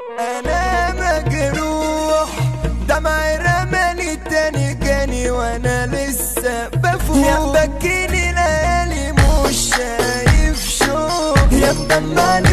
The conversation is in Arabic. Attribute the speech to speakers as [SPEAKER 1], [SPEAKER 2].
[SPEAKER 1] انا مجروح، دمعي رماني تاني جاني وانا لسه بفوق. يا بكيني ليالي مش شايف شوق، يا بدمعني